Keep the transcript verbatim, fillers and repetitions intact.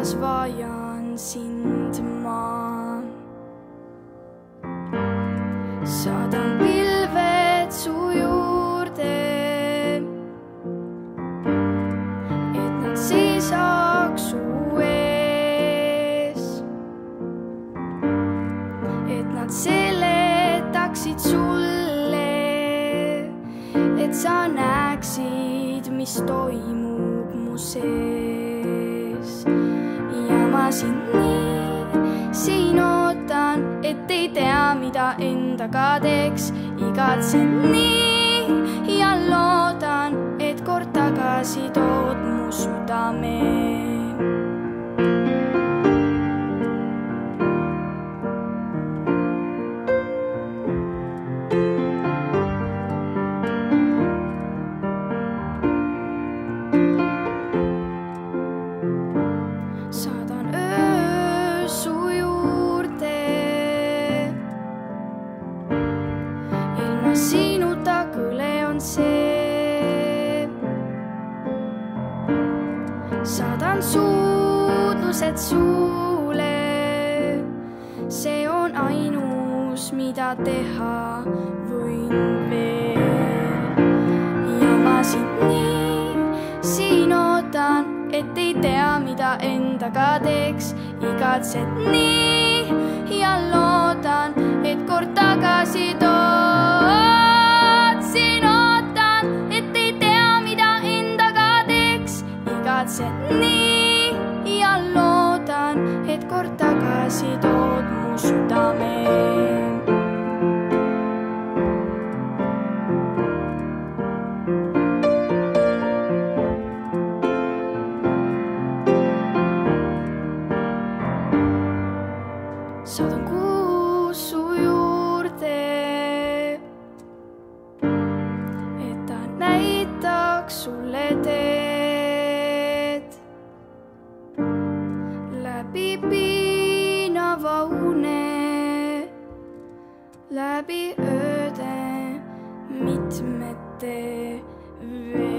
kuidas vajan sind ma. Saadan pilved su juurde, et nad seisaks su ees, et nad seletaksid sulle, et sa näeksid, mis toimub mu sees. Ja ma sind nii siin ootan, et ei tea, mida endaga teeks. Igatsen nii ja loodan, et kord tagasi tood mu südame. Saadan öö su juurde, ilma sinuta kõle on see. Saadan suudlused suule, see on ainus, mida teha võin veel. Ja ma sind nii siin ootan, et ei tea, mida endaga teeks. Igatsed nii ja loodan, et kord tagasi tood. Siin ootan, et ei tea, mida endaga teeks. Igatsed nii ja loodan, et kord tagasi tood mu südame. Saadan kuu su juurde, et ta näitaks sulle teed. Läbi piinava une, läbi ööde mitmete veel.